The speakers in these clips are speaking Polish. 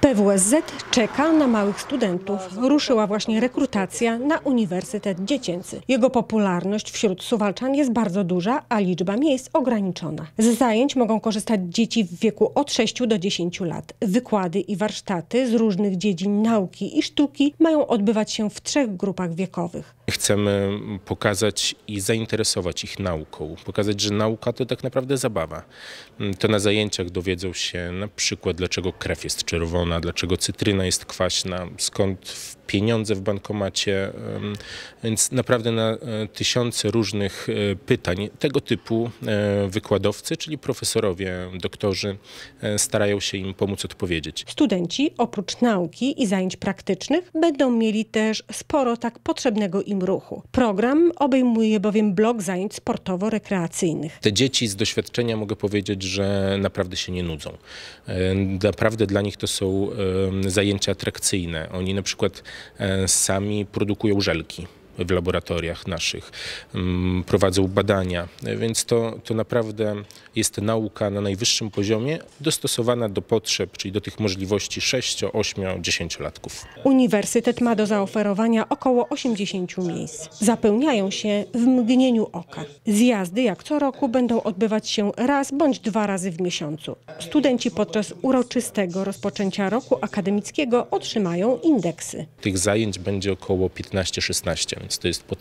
PWSZ czeka na małych studentów. Ruszyła właśnie rekrutacja na Uniwersytet Dziecięcy. Jego popularność wśród Suwałczan jest bardzo duża, a liczba miejsc ograniczona. Z zajęć mogą korzystać dzieci w wieku od 6 do 10 lat. Wykłady i warsztaty z różnych dziedzin nauki i sztuki mają odbywać się w 3 grupach wiekowych. Chcemy pokazać i zainteresować ich nauką, pokazać, że nauka to tak naprawdę zabawa. To na zajęciach dowiedzą się na przykład, dlaczego krew jest czerwona, dlaczego cytryna jest kwaśna, skąd pieniądze w bankomacie, więc naprawdę na tysiące różnych pytań tego typu wykładowcy, czyli profesorowie, doktorzy starają się im pomóc odpowiedzieć. Studenci oprócz nauki i zajęć praktycznych będą mieli też sporo tak potrzebnego im ruchu. Program obejmuje bowiem blok zajęć sportowo-rekreacyjnych. Te dzieci z doświadczenia mogę powiedzieć, że naprawdę się nie nudzą. Naprawdę dla nich to są zajęcia atrakcyjne. Oni na przykład sami produkują żelki w laboratoriach naszych, prowadzą badania, więc to naprawdę jest nauka na najwyższym poziomie, dostosowana do potrzeb, czyli do tych możliwości 6, 8, 10-latków. Uniwersytet ma do zaoferowania około 80 miejsc. Zapełniają się w mgnieniu oka. Zjazdy jak co roku będą odbywać się raz bądź 2 razy w miesiącu. Studenci podczas uroczystego rozpoczęcia roku akademickiego otrzymają indeksy. Tych zajęć będzie około 15-16. Więc to jest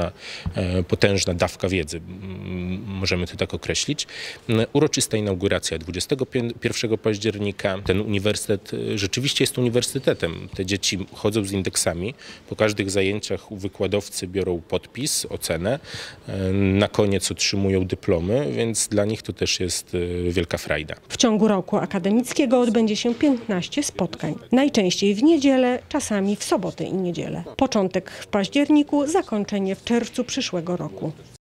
potężna dawka wiedzy, możemy to tak określić. Uroczysta inauguracja 21 października. Ten uniwersytet rzeczywiście jest uniwersytetem. Te dzieci chodzą z indeksami. Po każdych zajęciach u wykładowcy biorą podpis, ocenę. Na koniec otrzymują dyplomy, więc dla nich to też jest wielka frajda. W ciągu roku akademickiego odbędzie się 15 spotkań. Najczęściej w niedzielę, czasami w sobotę i niedzielę. Początek w październiku, zakończenie w czerwcu przyszłego roku.